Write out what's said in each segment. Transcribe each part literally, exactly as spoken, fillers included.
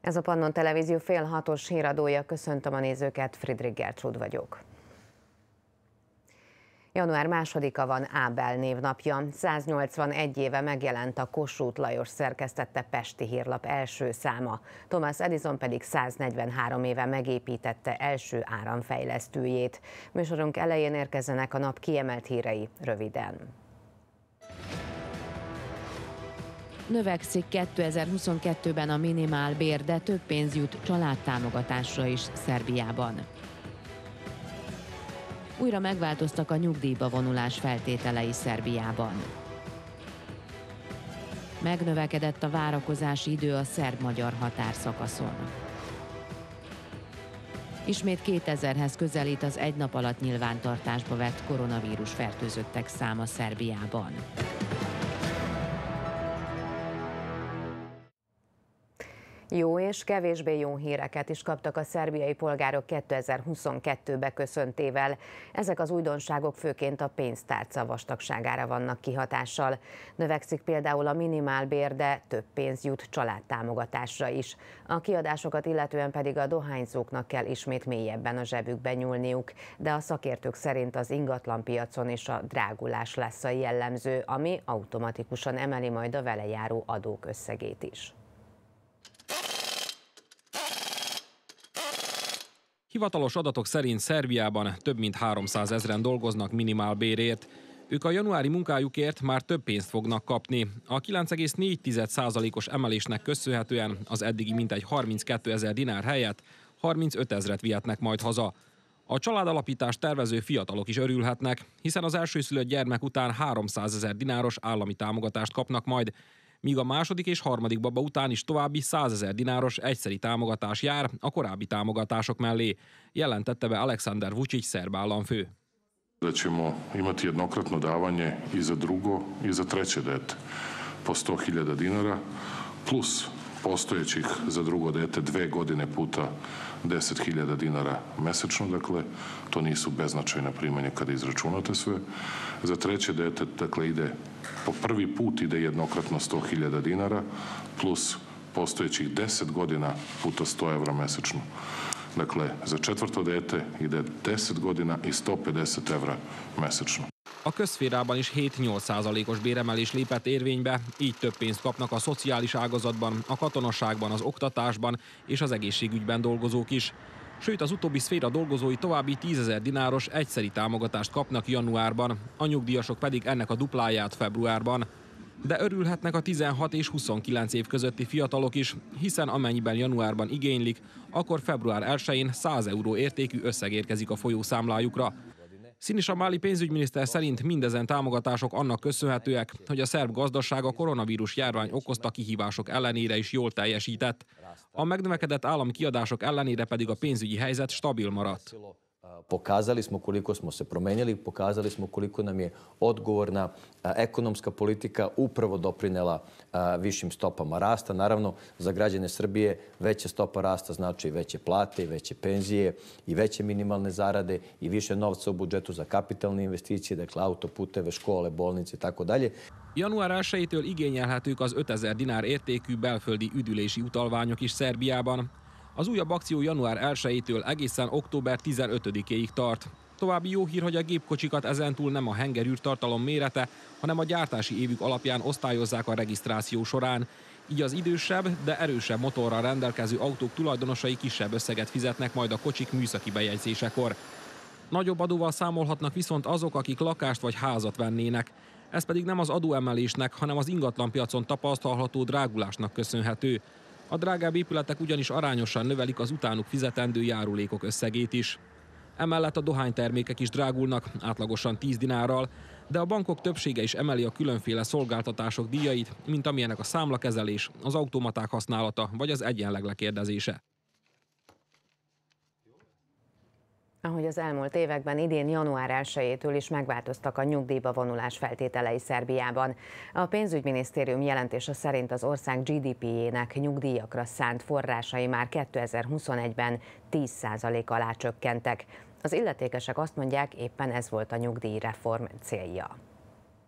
Ez a Pannon Televízió fél hatos híradója, köszöntöm a nézőket, Friedrich Gertrud vagyok. január másodika van Ábel névnapja. száznyolcvanegy éve megjelent a Kossuth Lajos szerkesztette Pesti Hírlap első száma. Thomas Edison pedig száznegyvenhárom éve megépítette első áramfejlesztőjét. Műsorunk elején érkezzenek a nap kiemelt hírei röviden. Növekszik kétezer-huszonkettőben a minimálbér, de több pénz jut családtámogatásra is Szerbiában. Újra megváltoztak a nyugdíjba vonulás feltételei Szerbiában. Megnövekedett a várakozási idő a szerb-magyar határszakaszon. Ismét kétezerhez közelít az egy nap alatt nyilvántartásba vett koronavírus fertőzöttek száma Szerbiában. Jó és kevésbé jó híreket is kaptak a szerbiai polgárok kétezer-huszonkettő beköszöntével. Ezek az újdonságok főként a pénztárca vastagságára vannak kihatással. Növekszik például a minimálbér, de több pénz jut családtámogatásra is. A kiadásokat illetően pedig a dohányzóknak kell ismét mélyebben a zsebükbe nyúlniuk, de a szakértők szerint az ingatlanpiacon is a drágulás lesz a jellemző, ami automatikusan emeli majd a vele járó adók összegét is. Hivatalos adatok szerint Szerbiában több mint háromszázezren dolgoznak minimálbérért. Ők a januári munkájukért már több pénzt fognak kapni. A kilenc egész négy százalékos emelésnek köszönhetően az eddigi mintegy harminckétezer dinár helyett harmincötezret vihetnek majd haza. A családalapítást tervező fiatalok is örülhetnek, hiszen az elsőszülött gyermek után háromszázezer dináros állami támogatást kapnak majd, míg a második és harmadik baba után is további százezer dináros egyszeri támogatás jár a korábbi támogatások mellé, jelentette be Aleksandar Vučić, szerb államfő. Da ćemo imati jednokratno davanje i za drugo i za treće dete po sto hiljada dinara plus postojećih za drugo dete dve godine puta deset hiljada dinara mesečno, dakle to nisu beznačajna primanja kada izračunate sve. Za treće dete, dakle, ide po prvi put ide jednokratno sto hiljada dinara plus postojećih deset godina puta sto evra mesečno. Dakle, za četvrto dete ide deset godina i sto pedeset evra mesečno. A közszférában is hét-nyolc százalékos béremelés lépett érvénybe, így több pénzt kapnak a szociális ágazatban, a katonasságban, az oktatásban és az egészségügyben dolgozók is. Sőt, az utóbbi szféra dolgozói további tízezer dináros egyszeri támogatást kapnak januárban, a nyugdíjasok pedig ennek a dupláját februárban. De örülhetnek a tizenhat és huszonkilenc év közötti fiatalok is, hiszen amennyiben januárban igénylik, akkor február elsején száz euró értékű összeg érkezik a folyószámlájukra. Sinisa Mali pénzügyminiszter szerint mindezen támogatások annak köszönhetőek, hogy a szerb gazdaság a koronavírus járvány okozta kihívások ellenére is jól teljesített. A megnövekedett állami kiadások ellenére pedig a pénzügyi helyzet stabil maradt. Pokazali smo koliko smo se promenili, pokazali smo koliko nam je odgovorna ekonomska politika upravo doprinela višim stopama rasta. Naravno, za građane Srbije veća stopa rasta znači veće plate, veće penzije i veće minimalne zarade i više novca u budžetu za kapitalne investicije, dakle autoputeve, škole, bolnice i tako dalje. január elsejétől igényelhetők az ötezer dinár értékű belföldi üdülési utalványok is Szerbiában. Az újabb akció január elsejétől egészen október tizenötödikéig tart. További jó hír, hogy a gépkocsikat ezentúl nem a hengerűrtartalom mérete, hanem a gyártási évük alapján osztályozzák a regisztráció során. Így az idősebb, de erősebb motorral rendelkező autók tulajdonosai kisebb összeget fizetnek majd a kocsik műszaki bejegyzésekor. Nagyobb adóval számolhatnak viszont azok, akik lakást vagy házat vennének. Ez pedig nem az adóemelésnek, hanem az ingatlanpiacon tapasztalható drágulásnak köszönhető. A drágább épületek ugyanis arányosan növelik az utánuk fizetendő járulékok összegét is. Emellett a dohánytermékek is drágulnak, átlagosan tíz dinárral, de a bankok többsége is emeli a különféle szolgáltatások díjait, mint amilyenek a számlakezelés, az automaták használata vagy az egyenleg lekérdezése. Ahogy az elmúlt években, idén január elsejétől is megváltoztak a nyugdíjba vonulás feltételei Szerbiában. A pénzügyminisztérium jelentése szerint az ország gé dé pé-jének nyugdíjakra szánt forrásai már kétezer-huszonegyben tíz százalék alá csökkentek. Az illetékesek azt mondják, éppen ez volt a nyugdíjreform célja.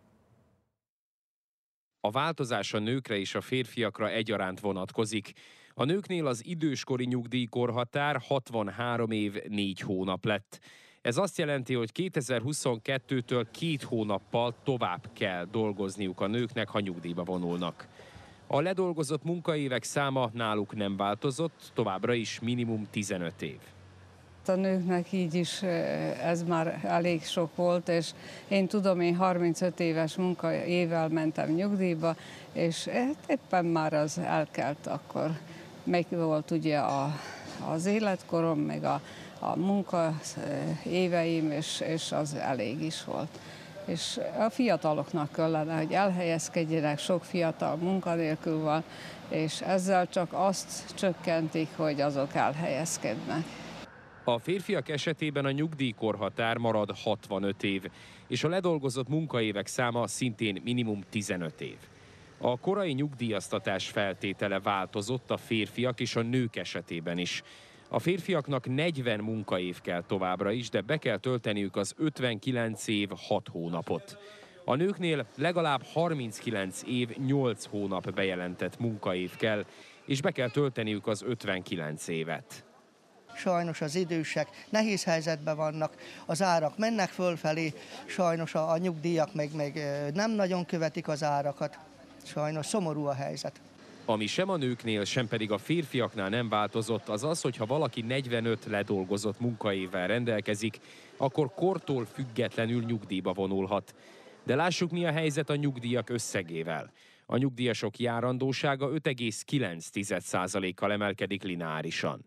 A változás a nőkre és a férfiakra egyaránt vonatkozik. A nőknél az időskori nyugdíjkorhatár hatvanhárom év négy hónap lett. Ez azt jelenti, hogy kétezer-huszonkettőtől két hónappal tovább kell dolgozniuk a nőknek, ha nyugdíjba vonulnak. A ledolgozott munkaévek száma náluk nem változott, továbbra is minimum tizenöt év. A nőknek így is ez már elég sok volt, és én tudom, én harmincöt éves munkaévvel mentem nyugdíjba, és éppen már az elkelt akkor. Meg volt ugye a, az életkorom, meg a, a munka éveim, és, és az elég is volt. És a fiataloknak kellene, hogy elhelyezkedjenek, sok fiatal munkanélkül van, és ezzel csak azt csökkentik, hogy azok elhelyezkednek. A férfiak esetében a nyugdíjkorhatár marad hatvanöt év, és a ledolgozott munkaévek száma szintén minimum tizenöt év. A korai nyugdíjaztatás feltétele változott a férfiak és a nők esetében is. A férfiaknak negyven munkaév kell továbbra is, de be kell tölteniük az ötvenkilenc év hat hónapot. A nőknél legalább harminckilenc év nyolc hónap bejelentett munkaév kell, és be kell tölteniük az ötvenkilenc évet. Sajnos az idősek nehéz helyzetben vannak, az árak mennek fölfelé, sajnos a, a nyugdíjak meg, meg nem nagyon követik az árakat. Sajnos szomorú a helyzet. Ami sem a nőknél, sem pedig a férfiaknál nem változott, az az, hogy ha valaki negyvenöt ledolgozott munkaévvel rendelkezik, akkor kortól függetlenül nyugdíjba vonulhat. De lássuk, mi a helyzet a nyugdíjak összegével. A nyugdíjasok járandósága öt egész kilenc százalékkal emelkedik lineárisan.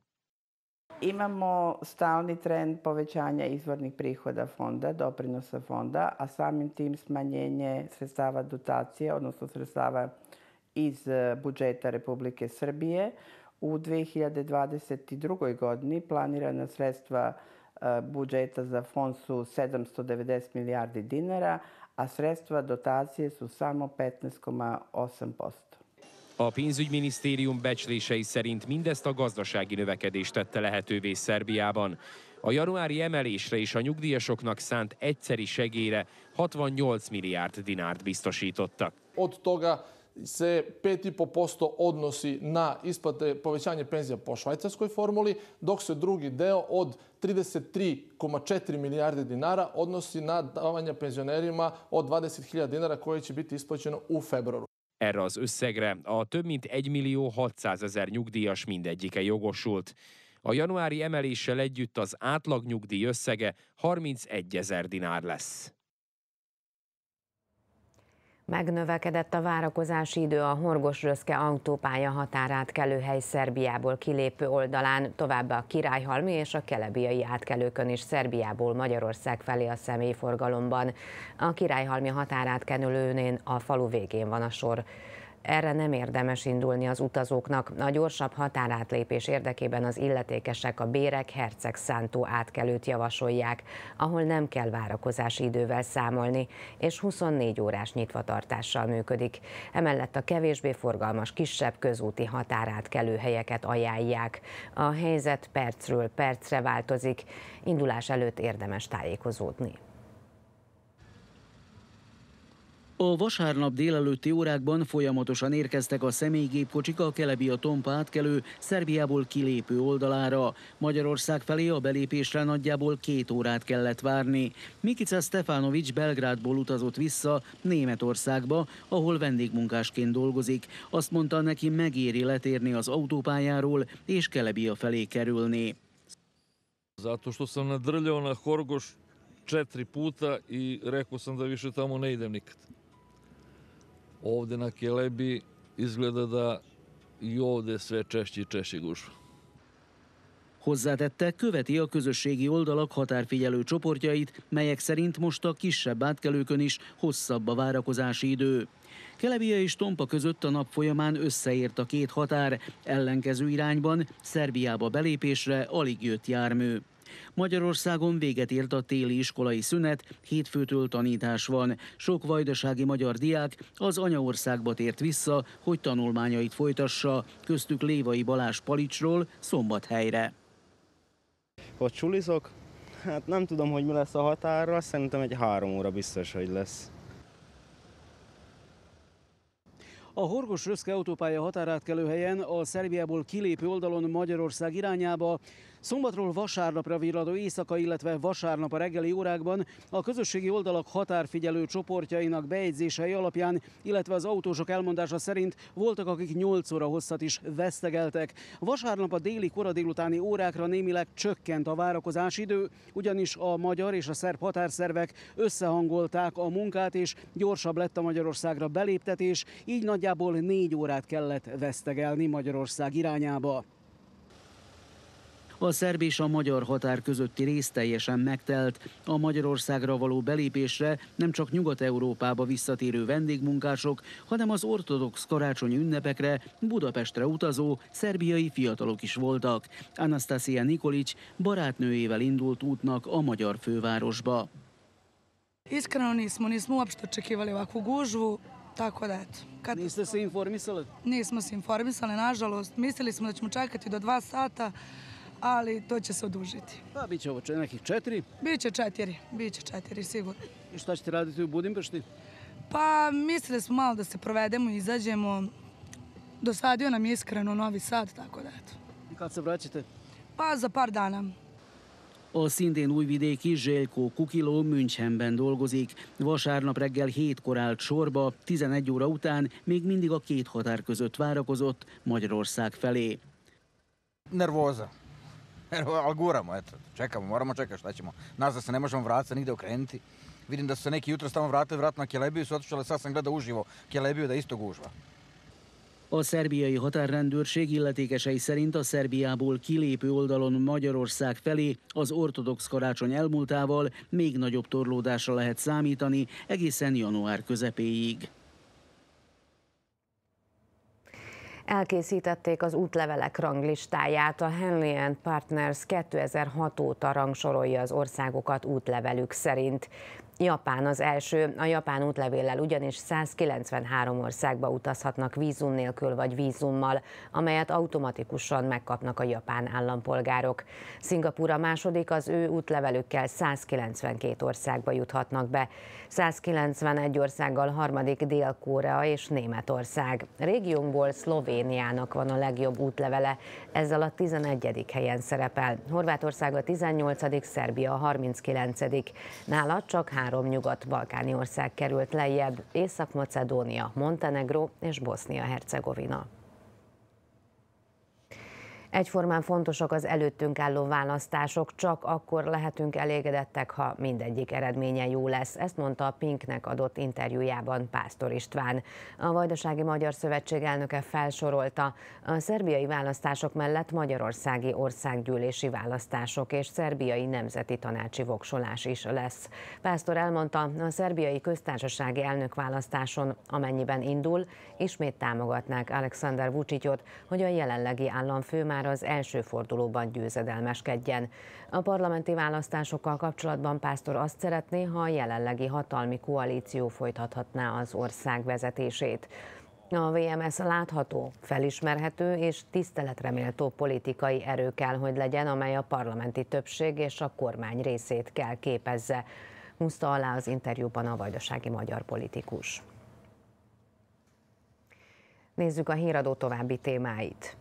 Imamo stalni trend povećanja izvornih prihoda fonda, doprinosa fonda, a samim tim smanjenje sredstava dotacije, odnosno sredstava iz budžeta Republike Srbije. U dve hiljade dvadeset drugoj godini planirana sredstva budžeta za fond su sedamsto devedeset milijardi dinara, a sredstva dotacije su samo petnaest zarez osam posto. A pénzügyminisztérium becslései szerint mindezt a gazdasági növekedés tette lehetővé Szerbiában. A januári emelésre és a nyugdíjasoknak szánt egyszeri segélyre hatvannyolc miliárd dinárt biztosítottak. Od toga se pet i po posto odnosi na isplate povećanje penzija po švajcarskoj formuli, dok se drugi deo od trideset tri zarez četiri milijarde dinara odnosi na davanja penzionerima od dvadeset hiljada dinara koje će biti isplaćeno u februaru. Erre az összegre a több mint egy millió hatszázezer nyugdíjas mindegyike jogosult. A januári emeléssel együtt az átlag nyugdíj összege harmincegyezer dinár lesz. Megnövekedett a várakozási idő a Horgoš-Röszke autópálya határátkelőhely Szerbiából kilépő oldalán, továbbá a Királyhalmi és a Kelebiai átkelőkön is Szerbiából Magyarország felé a személyforgalomban. A Királyhalmi határátkelőnél a falu végén van a sor. Erre nem érdemes indulni az utazóknak. A gyorsabb határátlépés érdekében az illetékesek a Béreg-Hercegszántó átkelőt javasolják, ahol nem kell várakozási idővel számolni, és huszonnégy órás nyitvatartással működik. Emellett a kevésbé forgalmas kisebb közúti határátkelő helyeket ajánlják. A helyzet percről percre változik, indulás előtt érdemes tájékozódni. A vasárnap délelőtti órákban folyamatosan érkeztek a személygépkocsik a Kelebia-Tompa átkelő Szerbiából kilépő oldalára. Magyarország felé a belépésre nagyjából két órát kellett várni. Mikica Stefanovics Belgrádból utazott vissza Németországba, ahol vendégmunkásként dolgozik. Azt mondta, neki megéri letérni az autópályáról és Kelebia felé kerülni. Zato što sam nadrljao na Horgoš četiri puta i rekao sam da više tamo ne idem nikad. Ovde na Kelebi izgleda da i ovde sve češće i češće gužva. Hozzátette, követi a közösségi oldalak határfigyelő csoportjait, melyek szerint most a kisebb átkelőkön is hosszabb a várakozási idő. Kelebia és Tompa között a nap folyamán összeért a két határ, ellenkező irányban Szerbiába belépésre alig jött jármű. Magyarországon véget ért a téli iskolai szünet, hétfőtől tanítás van. Sok vajdasági magyar diák az anyaországba tért vissza, hogy tanulmányait folytassa, köztük Lévai Balázs Palicsról Szombathelyre. Ott sulizok? Hát nem tudom, hogy mi lesz a határra, szerintem egy három óra biztos, hogy lesz. A Horgoš-Röszke autópálya határátkelőhelyen a Szerbiából kilépő oldalon Magyarország irányába szombatról vasárnapra virradó éjszaka, illetve vasárnap a reggeli órákban a közösségi oldalak határfigyelő csoportjainak bejegyzései alapján, illetve az autósok elmondása szerint voltak, akik nyolc óra hosszat is vesztegeltek. Vasárnap a déli kora délutáni órákra némileg csökkent a várakozási idő, ugyanis a magyar és a szerb határszervek összehangolták a munkát, és gyorsabb lett a Magyarországra beléptetés, így nagyjából négy órát kellett vesztegelni Magyarország irányába. A szerb és a magyar határ közötti rész teljesen megtelt. A Magyarországra való belépésre nem csak Nyugat-Európába visszatérő vendégmunkások, hanem az ortodox karácsonyi ünnepekre Budapestre utazó szerbiai fiatalok is voltak. Anastasia Nikolić barátnőjével indult útnak a magyar fővárosba. Iskreno nismo, nismo uopšte očekivali ovakvu gužvu, tako da eto. Kad... Niste se informisali? Nismo se informisali, nažalost. Mislili smo da ćemo čekati do dva sata, ali to će se odužiti. Pa bit će ovo nekih četiri? Biće četiri, biće četiri sigurno. I šta ćete raditi u Budimpešti? Pa mislili smo malo da se provedemo i izađemo. Dosadio nam je iskreno Novi Sad, tako da eto. I kad se vraćate? Pa za par dana. A szintén újvidéki Željko Kukiló Münchenben dolgozik. Vasárnap reggel hétkor állt sorba, tizenegy óra után még mindig a két határ között várakozott Magyarország felé. Nervoza. Ali guramo, eto, čekamo, moramo čekati, šta ćemo. Nas da se ne možemo vratiti, nigde okrenuti. Vidim da su se neki jutro tamo vratili, vratno na Kelebiju su otišli, ali sad sam gledao uživo Kelebiju da isto gužva. A szerbiai határrendőrség illetékesei szerint a Szerbiából kilépő oldalon Magyarország felé az ortodox karácsony elmúltával még nagyobb torlódásra lehet számítani egészen január közepéig. Elkészítették az útlevelek ranglistáját. A Henley and Partners kétezer-hat óta rangsorolja az országokat útlevelük szerint. Japán az első, a japán útlevéllel ugyanis százkilencvenhárom országba utazhatnak vízum nélkül vagy vízummal, amelyet automatikusan megkapnak a japán állampolgárok. Szingapúr a második, az ő útlevelükkel százkilencvenkét országba juthatnak be. százkilencvenegy országgal harmadik Dél-Korea és Németország. Régiónkból Szlovéniának van a legjobb útlevele, ezzel a tizenegyedik helyen szerepel. Horvátország a tizennyolcadik, Szerbia a harminckilencedik Nála csak három nyugat-balkáni ország került lejjebb: Észak-Macedónia, Montenegró és Bosznia-Hercegovina. Egyformán fontosak az előttünk álló választások, csak akkor lehetünk elégedettek, ha mindegyik eredménye jó lesz. Ezt mondta a Pinknek adott interjújában Pásztor István. A Vajdasági Magyar Szövetség elnöke felsorolta, a szerbiai választások mellett magyarországi országgyűlési választások és szerbiai nemzeti tanácsi voksolás is lesz. Pásztor elmondta, a szerbiai köztársasági elnökválasztáson, amennyiben indul, ismét támogatnák Aleksandar Vučićot, hogy a jelenlegi államfő már az első fordulóban győzedelmeskedjen. A parlamenti választásokkal kapcsolatban Pásztor azt szeretné, ha a jelenlegi hatalmi koalíció folytathatná az ország vezetését. A vé em es látható, felismerhető és tiszteletreméltó politikai erő kell, hogy legyen, amely a parlamenti többség és a kormány részét kell képezze, húzta alá az interjúban a vajdasági magyar politikus. Nézzük a híradó további témáit.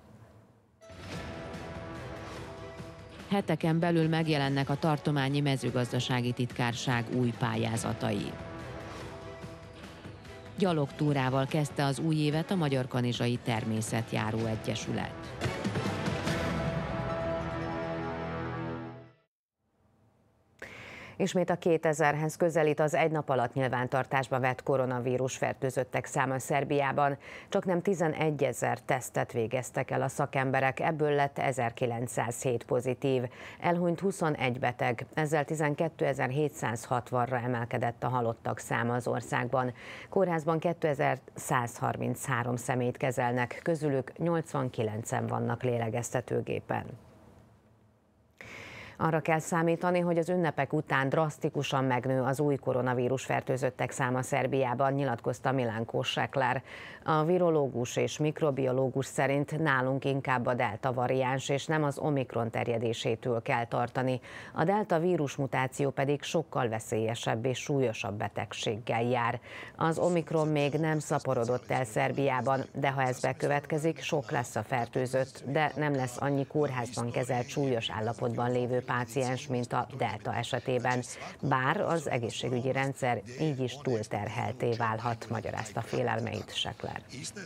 Heteken belül megjelennek a tartományi mezőgazdasági titkárság új pályázatai. Gyalogtúrával kezdte az új évet a Magyarkanizsai Természetjáró Egyesület. Ismét a kétezerhez közelít az egy nap alatt nyilvántartásba vett koronavírus fertőzöttek száma Szerbiában. Csaknem tizenegyezer tesztet végeztek el a szakemberek, ebből lett ezerkilencszázhét pozitív. Elhunyt huszonegy beteg, ezzel tizenkétezer-hétszázhatvanra emelkedett a halottak száma az országban. Kórházban kétezer-százharminchárom személyt kezelnek, közülük nyolcvankilencen vannak lélegeztetőgépen. Arra kell számítani, hogy az ünnepek után drasztikusan megnő az új koronavírus fertőzöttek száma Szerbiában, nyilatkozta Milanko Šekler. A virológus és mikrobiológus szerint nálunk inkább a delta variáns és nem az omikron terjedésétől kell tartani. A delta vírusmutáció pedig sokkal veszélyesebb és súlyosabb betegséggel jár. Az omikron még nem szaporodott el Szerbiában, de ha ez bekövetkezik, sok lesz a fertőzött, de nem lesz annyi kórházban kezelt súlyos állapotban lévő páciens, mint a delta esetében. Bár az egészségügyi rendszer így is túlterhelté válhat, magyarázta félelmeit Šekler.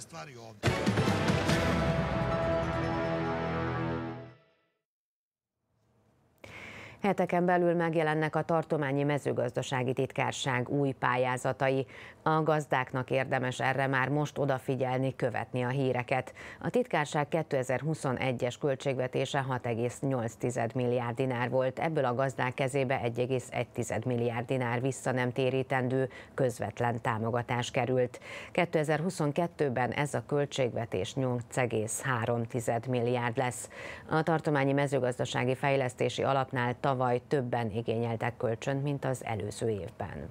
Heteken belül megjelennek a tartományi mezőgazdasági titkárság új pályázatai. A gazdáknak érdemes erre már most odafigyelni, követni a híreket. A titkárság kétezer-huszonegyes költségvetése hat egész nyolc milliárd dinár volt, ebből a gazdák kezébe egy egész egy milliárd dinár vissza nem térítendő közvetlen támogatás került. kétezer-huszonkettőben ez a költségvetés nyolc egész három milliárd lesz. A tartományi mezőgazdasági fejlesztési alapnál tavaly többen igényeltek kölcsönt, mint az előző évben.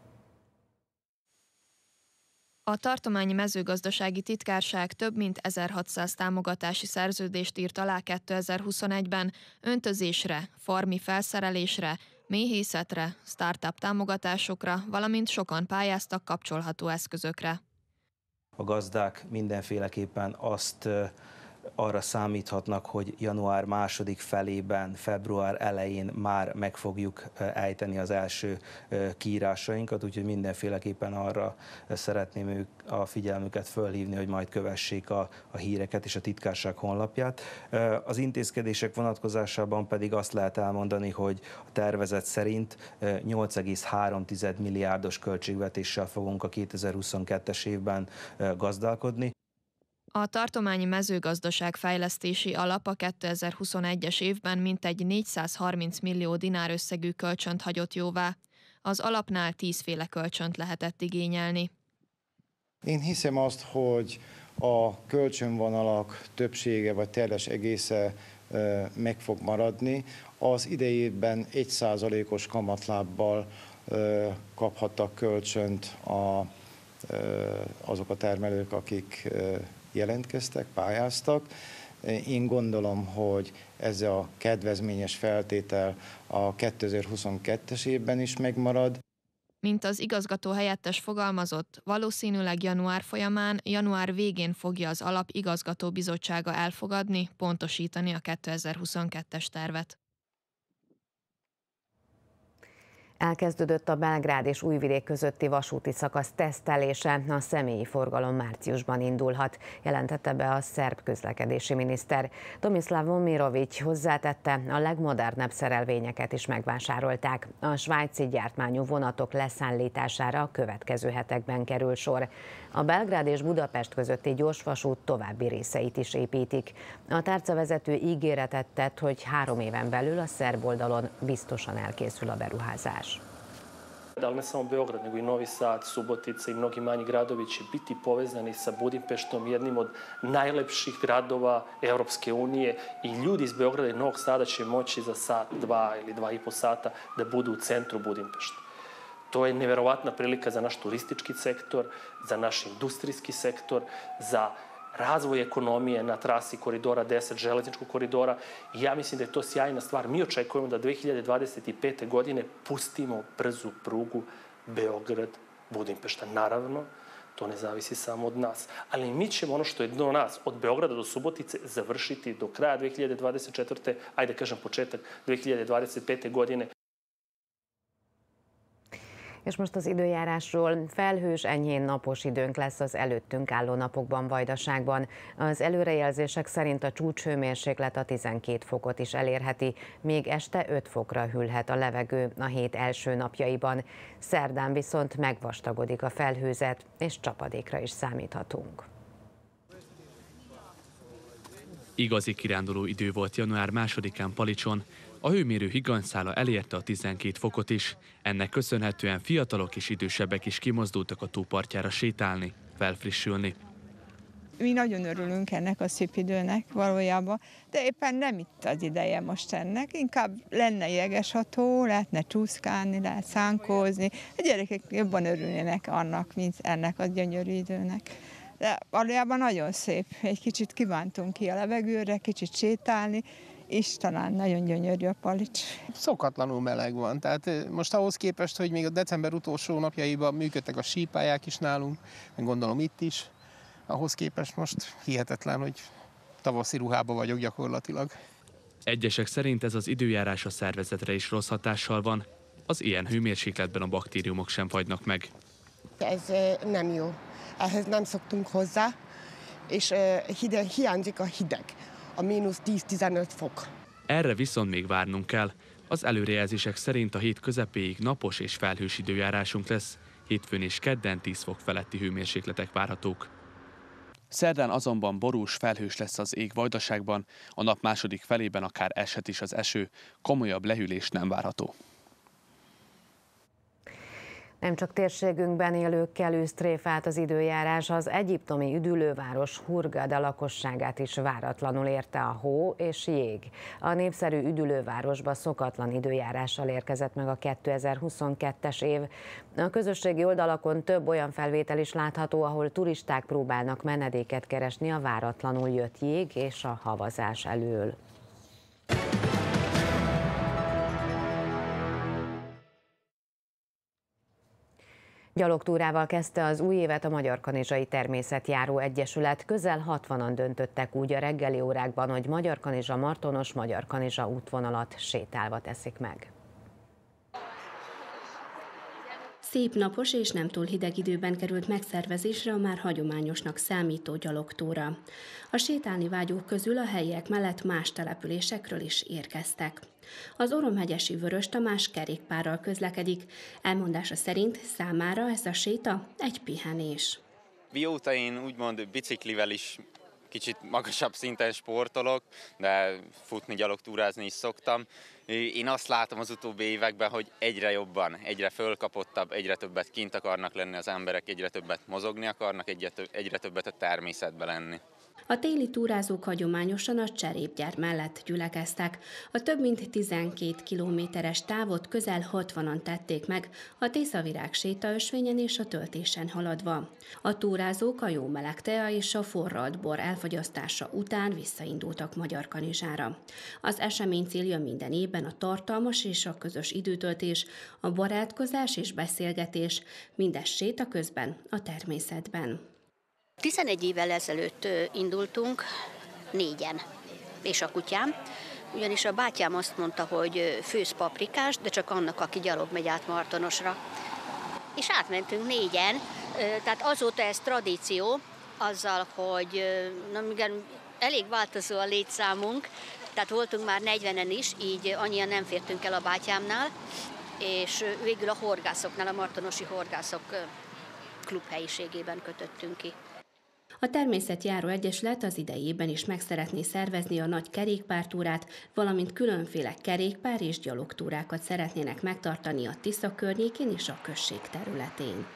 A tartományi mezőgazdasági titkárság több mint ezerhatszáz támogatási szerződést írt alá kétezer-huszonegyben öntözésre, farmi felszerelésre, méhészetre, startup támogatásokra, valamint sokan pályáztak kapcsolható eszközökre. A gazdák mindenféleképpen azt arra számíthatnak, hogy január második felében, február elején már meg fogjuk ejteni az első kiírásainkat, úgyhogy mindenféleképpen arra szeretném ők a figyelmüket fölhívni, hogy majd kövessék a, a híreket és a titkárság honlapját. Az intézkedések vonatkozásában pedig azt lehet elmondani, hogy a tervezet szerint nyolc egész három milliárdos költségvetéssel fogunk a kétezer-huszonkettes évben gazdálkodni. A tartományi mezőgazdaság fejlesztési alap a kétezer-huszonegyes évben mintegy négyszázharminc millió dinár összegű kölcsönt hagyott jóvá. Az alapnál tízféle kölcsönt lehetett igényelni. Én hiszem azt, hogy a kölcsönvonalak többsége vagy teljes egésze meg fog maradni. Az idejében egy százalékos kamatlábbal kaphattak kölcsönt a, azok a termelők, akik jelentkeztek, pályáztak. Én gondolom, hogy ez a kedvezményes feltétel a kétezer-huszonkettes évben is megmarad. Mint az igazgató helyettes fogalmazott, valószínűleg január folyamán, január végén fogja az alap igazgató bizottsága elfogadni, pontosítani a kétezer-huszonkettes tervet. Elkezdődött a Belgrád és Újvidék közötti vasúti szakasz tesztelése, a személyi forgalom márciusban indulhat, jelentette be a szerb közlekedési miniszter. Tomislav Momirovic hozzátette, a legmodernebb szerelvényeket is megvásárolták. A svájci gyártmányú vonatok leszállítására a következő hetekben kerül sor. A Belgrád és Budapest közötti gyorsvasút további részeit is építik. A tárcavezető ígéretet tett, hogy három éven belül a szerb oldalon biztosan elkészül a beruházás. Ali ne samo Beograd, nego i Novi Sad, Subotica i mnogi manji gradovi će biti povezani sa Budimpeštom, jednim od najlepših gradova Europske unije, i ljudi iz Beograda i Novog Sada će moći za sat, dva ili dva i po sata da budu u centru Budimpešte. To je neverovatna prilika za naš turistički sektor, za naš industrijski sektor, za razvoj ekonomije na trasi koridora deset, železničkog koridora. I ja mislim da je to sjajna stvar. Mi očekujemo da dve hiljade dvadeset pete. godine pustimo brzu prugu Beograd-Budimpešta. Naravno, to ne zavisi samo od nas. Ali mi ćemo ono što je do nas, od Beograda do Subotice, završiti do kraja dve hiljade dvadeset četvrte. ajde kažem početak dve hiljade dvadeset pete. godine. És most az időjárásról. Felhős, enyhén napos időnk lesz az előttünk álló napokban Vajdaságban. Az előrejelzések szerint a csúcshőmérséklet a tizenkét fokot is elérheti, még este öt fokra hűlhet a levegő a hét első napjaiban. Szerdán viszont megvastagodik a felhőzet, és csapadékra is számíthatunk. Igazi kiránduló idő volt január másodikán Palicson. A hőmérő higanyszála elérte a tizenkét fokot is. Ennek köszönhetően fiatalok és idősebbek is kimozdultak a tó partjára sétálni, felfrissülni. Mi nagyon örülünk ennek a szép időnek valójában, de éppen nem itt az ideje most ennek, inkább lenne jegesható, lehetne csúszkálni, lehet szánkózni, a gyerekek jobban örülnének annak, mint ennek a gyönyörű időnek. De valójában nagyon szép, egy kicsit kívántunk ki a levegőre, kicsit sétálni, és talán nagyon gyönyörű a Palics. Szokatlanul meleg van, tehát most ahhoz képest, hogy még a december utolsó napjaiban működtek a sípályák is nálunk, meg gondolom itt is, ahhoz képest most hihetetlen, hogy tavaszi ruhában vagyok gyakorlatilag. Egyesek szerint ez az időjárás a szervezetre is rossz hatással van. Az ilyen hőmérsékletben a baktériumok sem fagynak meg. Ez nem jó. Ehhez nem szoktunk hozzá, és hideg, hiányzik a hideg, a mínusz tíz-tizenöt fok. Erre viszont még várnunk kell. Az előrejelzések szerint a hét közepéig napos és felhős időjárásunk lesz. Hétfőn és kedden tíz fok feletti hőmérsékletek várhatók. Szerdán azonban borús, felhős lesz az ég Vajdaságban, a nap második felében akár eshet is az eső, komolyabb lehűlés nem várható. Nem csak térségünkben élőkkel űz tréfát az időjárás, az egyiptomi üdülőváros Hurghada lakosságát is váratlanul érte a hó és jég. A népszerű üdülővárosba szokatlan időjárással érkezett meg a kétezer-huszonkettes év. A közösségi oldalakon több olyan felvétel is látható, ahol turisták próbálnak menedéket keresni a váratlanul jött jég és a havazás elől. Gyalogtúrával kezdte az új évet a Magyarkanizsai Természetjáró Egyesület. Közel hatvanan döntöttek úgy a reggeli órákban, hogy Magyarkanizsa-Martonos-Magyarkanizsa útvonalat sétálva teszik meg. Szép napos és nem túl hideg időben került megszervezésre a már hagyományosnak számító gyalogtúra. A sétálni vágyók közül a helyiek mellett más településekről is érkeztek. Az oromhegyesi Vörös Tamás kerékpárral közlekedik. Elmondása szerint számára ez a séta egy pihenés. Mióta én úgymond biciklivel is kicsit magasabb szinten sportolok, de futni, gyalogtúrázni is szoktam. Én azt látom az utóbbi években, hogy egyre jobban, egyre fölkapottabb, egyre többet kint akarnak lenni az emberek, egyre többet mozogni akarnak, egyre többet a természetben lenni. A téli túrázók hagyományosan a cserépgyár mellett gyülekeztek. A több mint tizenkét kilométeres távot közel hatvanan tették meg, a Tészavirág sétaösvényen és a töltésen haladva. A túrázók a jó meleg tea és a forralt bor elfogyasztása után visszaindultak Magyarkanizsára. Az esemény célja minden évben a tartalmas és a közös időtöltés, a barátkozás és beszélgetés, mindez séta közben a természetben. tizenegy évvel ezelőtt indultunk, négyen, és a kutyám, ugyanis a bátyám azt mondta, hogy főz paprikást, de csak annak, aki gyalog megy át Martonosra. És átmentünk négyen, tehát azóta ez tradíció, azzal, hogy na, igen, elég változó a létszámunk, tehát voltunk már negyvenen is, így annyian nem fértünk el a bátyámnál, és végül a horgászoknál, a martonosi horgászok klubhelyiségében kötöttünk ki. A Természetjáró Egyesület az idejében is meg szeretné szervezni a nagy kerékpártúrát, valamint különféle kerékpár és gyalogtúrákat szeretnének megtartani a Tisza környékén és a község területén.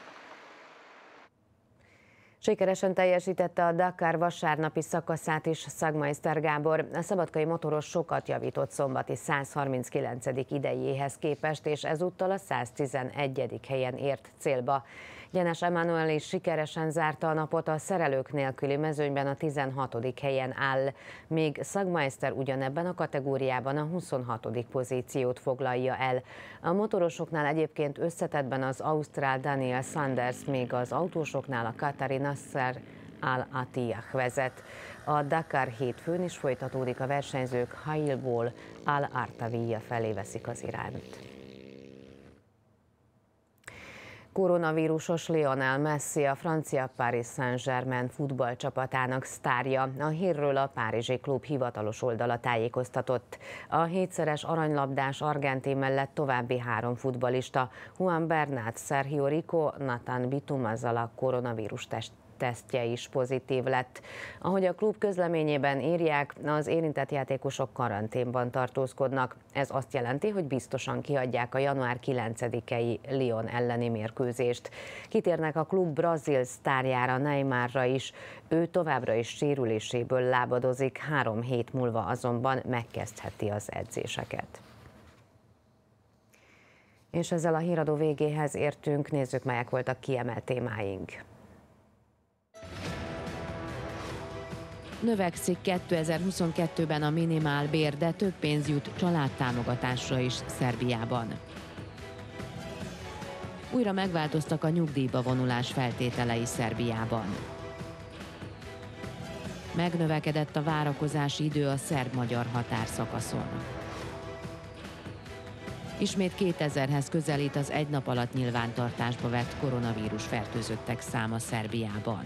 Sikeresen teljesítette a Dakar vasárnapi szakaszát is Szagmeister Gábor. A szabadkai motoros sokat javított szombati százharminckilencedik idejéhez képest, és ezúttal a száztizenegyedik helyen ért célba. Gyenes Emmanuel is sikeresen zárta a napot, a szerelők nélküli mezőnyben a tizenhatodik helyen áll, míg Szagmeister ugyanebben a kategóriában a huszonhatodik pozíciót foglalja el. A motorosoknál egyébként összetettben az ausztrál Daniel Sanders, még az autósoknál a katari Nasser Al-Attiyah vezet. A Dakar hétfőn is folytatódik, a versenyzők Hailból Al-Artavia felé veszik az irányt. Koronavírusos Lionel Messi, a francia Paris Saint-Germain futballcsapatának sztárja. A hírről a párizsi klub hivatalos oldala tájékoztatott. A hétszeres aranylabdás argentin mellett további három futballista, Juan Bernat, Sergio Rico, Nathan Bitum azzal a koronavírus test tesztje is pozitív lett. Ahogy a klub közleményében írják, az érintett játékosok karanténban tartózkodnak. Ez azt jelenti, hogy biztosan kiadják a január kilencedikei Lyon elleni mérkőzést. Kitérnek a klub brazil sztárjára, Neymarra is. Ő továbbra is sérüléséből lábadozik, három hét múlva azonban megkezdheti az edzéseket. És ezzel a híradó végéhez értünk, nézzük, melyek voltak kiemelt témáink. Növekszik kétezer-huszonkettőben a minimálbér, de több pénz jut családtámogatásra is Szerbiában. Újra megváltoztak a nyugdíjba vonulás feltételei Szerbiában. Megnövekedett a várakozási idő a szerb-magyar határszakaszon. Ismét kétezerhez közelít az egy nap alatt nyilvántartásba vett koronavírus fertőzöttek száma Szerbiában.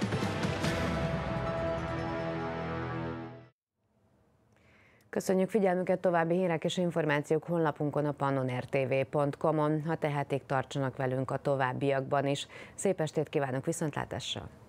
Köszönjük figyelmüket, további hírek és információk honlapunkon, a pannon r t v pont com on. Ha tehetik, tartsanak velünk a továbbiakban is. Szép estét kívánok, viszontlátásra!